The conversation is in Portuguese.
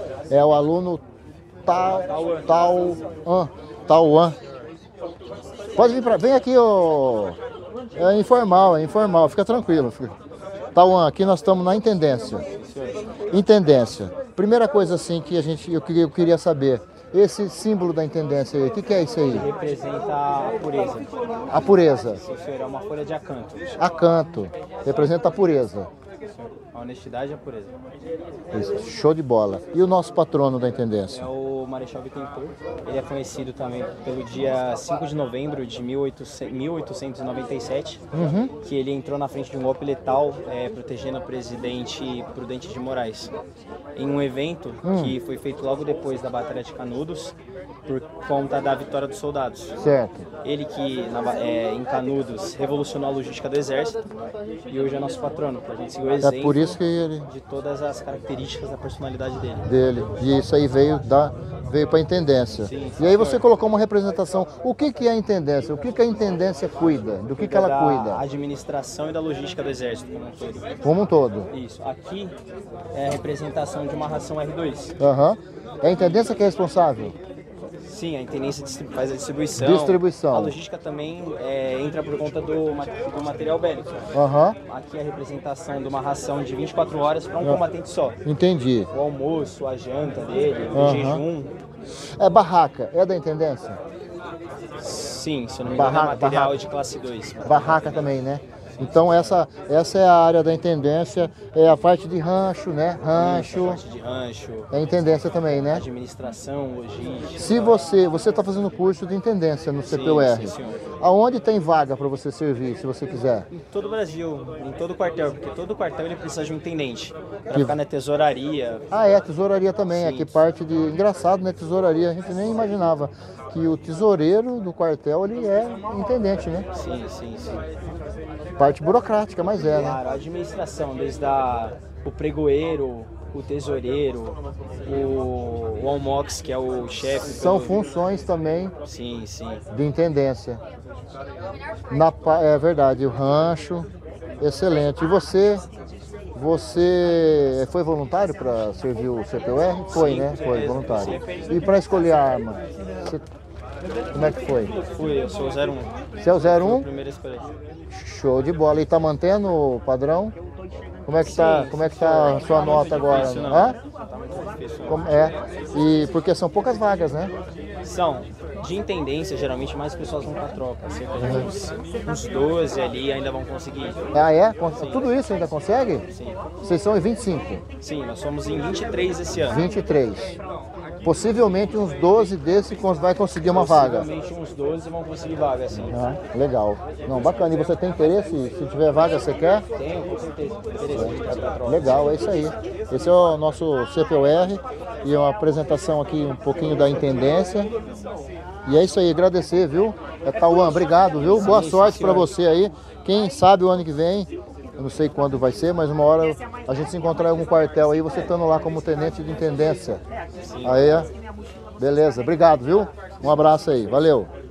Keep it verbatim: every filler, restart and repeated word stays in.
É o aluno Tal, Tal, Tal, Tauan. Pode vir para, vem aqui, ó. É informal, é informal, fica tranquilo. Fica. Tauan, aqui nós estamos na intendência. Intendência. Primeira coisa assim que a gente, eu queria, eu queria saber, esse símbolo da intendência aí, o que, que é isso aí? Ele representa a pureza. A pureza. Sim, senhor, é uma folha de acanto. Acanto, representa a pureza. A honestidade e a pureza. Isso, show de bola. E o nosso patrono da intendência? É o Marechal Bittencourt. Ele é conhecido também pelo dia cinco de novembro de mil oitocentos e noventa e sete, Uhum. que ele entrou na frente de um golpe letal, é, protegendo o presidente Prudente de Moraes. Em um evento hum. que foi feito logo depois da Batalha de Canudos, por conta da vitória dos soldados. Certo. Ele que na, é, em Canudos revolucionou a logística do exército e hoje é nosso patrono, para a gente seguir o exemplo É por isso que ele... de todas as características da personalidade dele. dele. E isso aí veio da veio para a intendência. Sim, e aí você colocou uma representação. O que que é a intendência? O que que a intendência cuida? Do que que ela da cuida? administração e da logística do exército como um todo. Como um todo. Isso. Aqui é a representação de uma ração R dois. Aham. É a intendência que é responsável? Sim, a intendência faz a distribuição. Distribuição. A logística também é, entra por conta do, do material bélico. Aham. Aqui é a representação de uma ração de vinte e quatro horas para um combatente só. Entendi. O almoço, a janta dele, o Aham. jejum. É barraca, é da intendência? Sim, se eu não me engano, Barraca, é material barraca. de classe dois. Barraca também, né? Então essa, essa é a área da intendência, é a parte de rancho, né? Rancho. Isso, a parte de rancho, É a intendência também, né? administração, logística. Se você, você está fazendo curso de intendência no C P U R, sim, senhor. aonde tem vaga para você servir, se você quiser? Em todo o Brasil, em todo o quartel, porque todo quartel ele precisa de um intendente para Que- ficar na tesouraria. Ah, é, tesouraria também, Sim. aqui parte de... Engraçado, né, tesouraria, a gente nem imaginava que o tesoureiro do quartel, ele é intendente, né? Sim, sim, sim. Parte burocrática, mas é, né? Claro, a administração, desde a, o pregoeiro, o tesoureiro, o, o almox, que é o chefe. São do- funções também Sim, sim. de intendência. Na, pa- é verdade, o rancho, excelente. E você, você foi voluntário para servir o C P U R? Foi, Sim, né? com Foi certeza. voluntário. Sim. E para escolher a arma? Você- como é que foi? Fui, eu sou o zero um. Você é o zero Fui o um? primeiro a escolher. Show de bola. E tá mantendo o padrão? Como é que tá, Sim, como é que tá a sua tá nota muito agora? difícil, não. Hã? Tá muito difícil. Como- é. E porque são poucas vagas, né? São, de intendência, geralmente mais pessoas vão pra troca. Cerca de uns, uns doze ali ainda vão conseguir. Ah, é? Con- Tudo isso ainda consegue? Sim. Vocês são em vinte e cinco, Sim, nós somos em vinte e três esse ano. vinte e três. Possivelmente uns doze desses cons- vai conseguir uma vaga. Possivelmente uns doze vão conseguir vaga, assim. Ah, legal. Não, bacana. E você tem interesse? Se tiver vaga, você quer? Tenho, com certeza. Interessante pra pra troca. Legal, é isso aí. Esse é o nosso C P U R e uma apresentação aqui um pouquinho da intendência. E é isso aí, agradecer, viu? É Tauan, obrigado, viu? Boa sim, sorte para senhor. você aí. Quem sabe o ano que vem, eu não sei quando vai ser, mas uma hora a gente se encontrar em algum quartel aí, você estando lá como tenente de intendência. Aí, beleza, obrigado, viu? Um abraço aí, valeu.